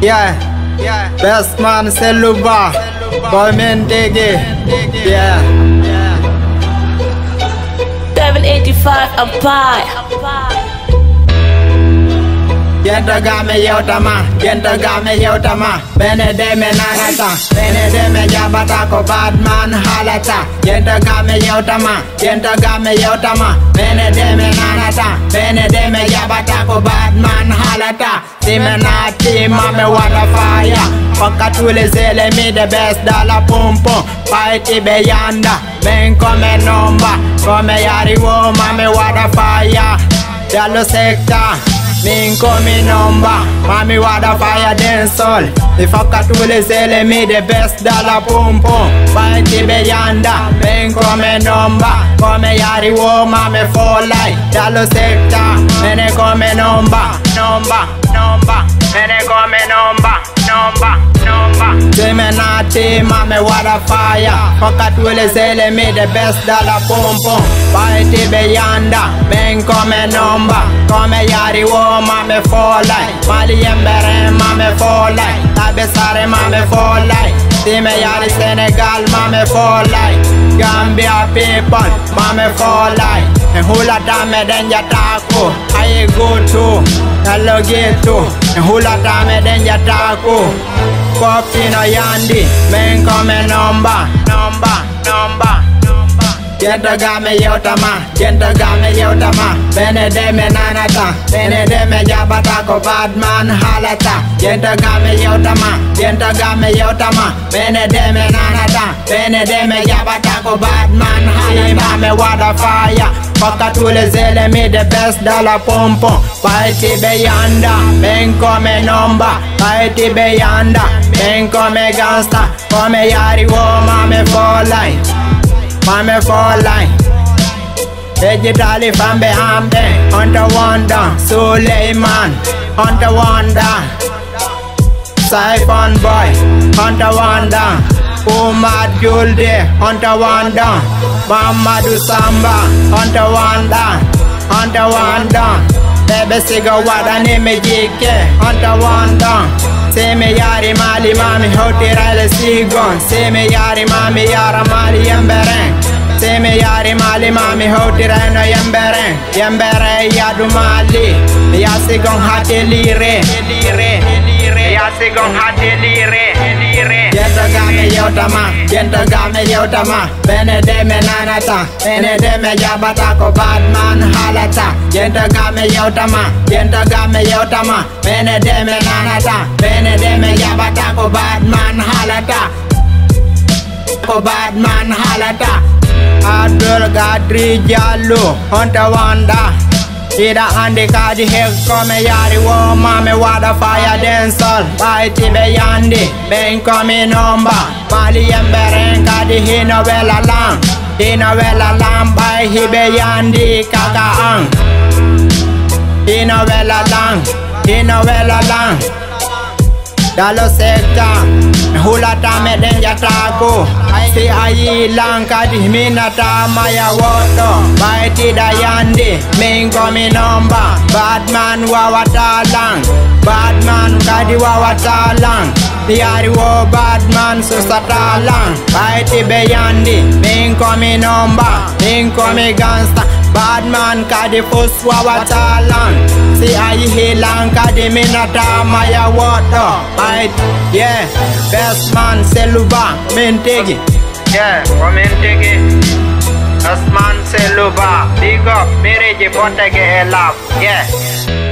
Yeah, best man Seluba, boy Mentegi. Yeah. 785 Empire. Genta game yotama, genta game yotama. Bene de me nanata, bene de me jabata ko bad man halata. Genta game yotama, genta game yotama. Bene de me nanata, bene de me jabata ko bad man halata. Simenati mame water fire. Pakatule zele me the best dollar pum pum. Fighty beyanda, men come number. Come yari wo mame water fire. Dalo sector. Min come number, mami water fire dance all. If I cut to sell me the best dollar pum pum. Fighty beyanda, men come number. Come yari wo mami fall like. Dalo sector, mene come number. Mene come number. Semenati mame water fire. Pocket will sell me the best dollar pum pum. Fighty beyanda, men come number. Come yari wo mame fall like. Mali embere mame fall like. Tabesare mame fall like. Time yari Senegal mame fall like. Gambia people mame fall like. And hula dame denja taco. I go to hello get to. And hula dame denja taco. Popino yandi, men come number. Genta game yotama, genta game yotama. Bene de me nanata, bene de me jabata ko bad man halata. Genta game yotama, bene de me nanata, bene de me jabata ko bad man halata. Me water fire, pakatule zele me the best dollar pum pum. Fighty beyanda, men come number. Fighty beyanda, men come gangsta. Come yari wo mame fall line. Mame fall line. Digitally from behind me. Hunter Wonder, Suleiman, Hunter Wonder, Siphon Boy, Hunter Wonder, Umar Julde, Hunter Wonder, Mamadou Samba, Hunter Wonder, Bebe Siga Wada Nime Jike, Hunter Wonder. Seme yari mali mami hoti rale sigon. Seme yari mami yara mali yemberen. Seme yari mali mami hoti reno yemberen. Yembere yadu mali. Yasigon hati lire. Yasigon hati lire. Genta game yotama. Bene de me nanata, bene de me jabata ko bad man halata. Genta game yotama. Bene de me nanata, bene de me jabata ko bad man halata. Abdul Gadri Jallo, Hunter Wanda. Ida andi kadi hek come yari wo mame water fire dance all. Fighty beyandi, ben come number. Mali emberen kadi hino vela lang by hibe yandi kaka ang. Hino vela lang. Dalo sector, hula tame denja taco. Si ayi lang kadi minata maya woto. Baiti dayandi, min komi number. Badman wawata lang, badman kadi wawata lang. Diari wo badman susata lang. Baiti beyandi, min komi number. Min komi gangsta. Badman kadi fus wawata lang. Si ayi hilang kadi minata maya woto. Yeah, best man Seluba Mentegi. Yeah, Mentegi. Best man Seluba. Big up, Miriji Pontege love. Yeah.